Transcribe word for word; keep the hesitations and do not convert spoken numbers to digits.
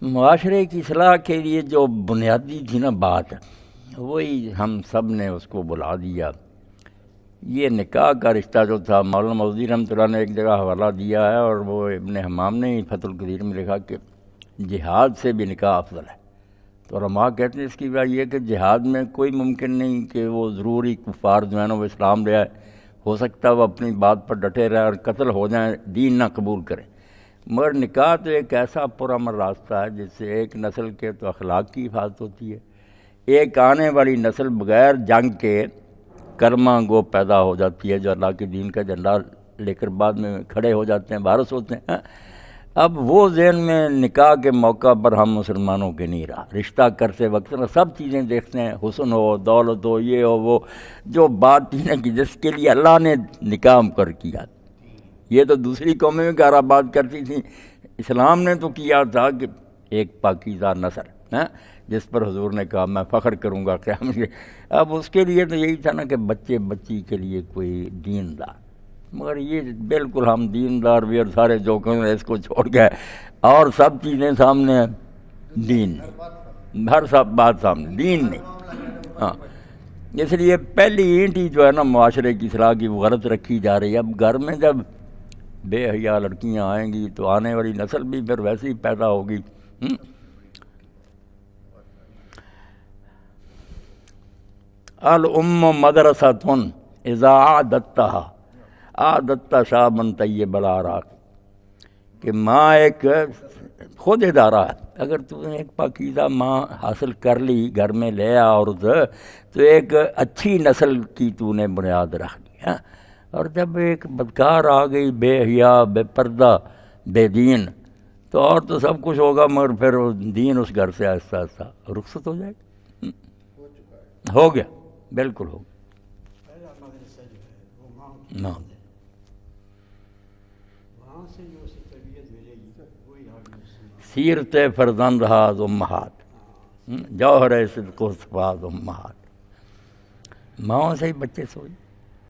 معاشرے کی اصلاح کے لیے جو بنیادی تھی نا بات، وہی ہم سب نے اس کو بلا دیا۔ یہ نکاح کا رشتہ جو تھا، مولانا مودودی رحمۃ اللہ نے ایک جگہ حوالہ دیا ہے، اور وہ ابن حمام نے فتح القدیر میں لکھا کہ جہاد سے بھی نکاح افضل ہے۔ تو علماء کہتے ہیں اس کی وجہ یہ کہ جہاد میں کوئی ممکن نہیں کہ وہ ضروری کفار جو ہے نا وہ اسلام لے آئے، ہو سکتا ہے وہ اپنی بات پر ڈٹے رہے اور قتل ہو جائیں، دین نہ قبول کریں، مگر نکاح تو ایک ایسا پرامن راستہ ہے جس سے ایک نسل کے تو اخلاق کی حفاظت ہوتی ہے، ایک آنے والی نسل بغیر جنگ کے کرما گو پیدا ہو جاتی ہے، جو اللہ کے دین کا جھنڈا لے کر بعد میں کھڑے ہو جاتے ہیں، وارث ہوتے ہیں۔ اب وہ ذہن میں نکاح کے موقع پر ہم مسلمانوں کے نہیں رہا۔ رشتہ کرتے وقت نا سب چیزیں دیکھتے ہیں، حسن ہو، دولت ہو، یہ ہو، وہ جو بات تھی نا کہ جس کے لیے اللہ نے نکاح مقرر کیا، یہ تو دوسری قومیں میں گہرا بات کرتی تھیں، اسلام نے تو کیا تھا کہ ایک پاکیزہ نسل ہے جس پر حضور نے کہا میں فخر کروں گا قیامت کے۔ اب اس کے لیے تو یہی تھا نا کہ بچے بچی کے لیے کوئی دیندار، مگر یہ بالکل ہم دیندار بھی اور سارے جو کہ اس کو چھوڑ گئے، اور سب چیزیں سامنے ہیں، دین نہیں، ہر سب بات سامنے، دین نہیں۔ ہاں، اس لیے پہلی اینٹ ہی جو ہے نا معاشرے کی اصلاح کی وہ غلط رکھی جا رہی ہے۔ اب گھر میں جب بے حیا لڑکیاں آئیں گی تو آنے والی نسل بھی پھر ویسے ہی پیدا ہوگی۔ الام مدرسۃ اذا اعددتها اعددت شابا طیب الاعراق، کہ ماں ایک خود ادارہ ہے، اگر تو نے ایک پاکیزہ ماں حاصل کر لی، گھر میں لے آ عورت، تو ایک اچھی نسل کی تو نے بنیاد رکھ لی ہے۔ اور جب ایک بدکار آ گئی، بے حیا، بے پردہ، بے دین، تو اور تو سب کچھ ہوگا مگر پھر دین اس گھر سے آہستہ آہستہ رخصت ہو جائے گا۔ ہو گیا، بالکل ہو گیا۔ نہ سیرت فرزند ہاز امہات، جوہر صدق و صفات امہات، ماؤں سے ہی بچے سوئی۔